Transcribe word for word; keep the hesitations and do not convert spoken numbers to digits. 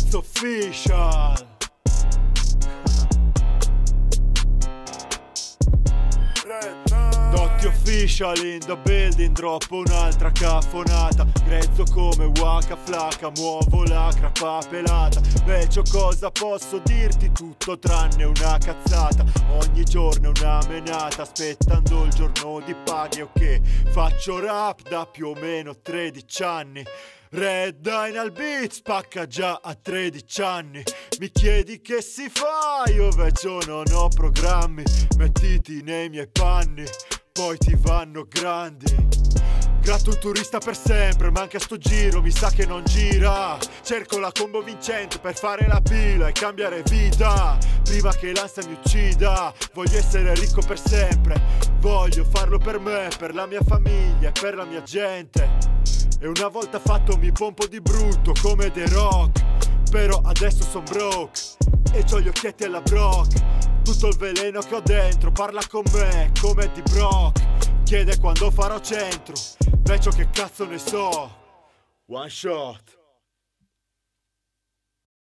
Cazzo official. Dotti official in the building, droppo un'altra caffonata. Grezzo come Waka Flocka, muovo la crappa pelata. Vecchio, cosa posso dirti? Tutto tranne una cazzata. Ogni giorno è una menata, aspettando il giorno di paghi. Ok, faccio rap da più o meno tredici anni. Red Dynal Beat spacca già a tredici anni. Mi chiedi che si fa? Io vecchio non ho programmi. Mettiti nei miei panni, poi ti vanno grandi. Gratto un turista per sempre, ma anche a sto giro mi sa che non gira. Cerco la combo vincente per fare la pila e cambiare vita, prima che l'ansia mi uccida. Voglio essere ricco per sempre, voglio farlo per me, per la mia famiglia e per la mia gente. E una volta fatto mi pompo di brutto come The Rock, però adesso son broke e c'ho gli occhietti alla Brock. Tutto il veleno che ho dentro parla con me come di Brock. Chiede quando farò centro, vecchio che cazzo ne so. One shot.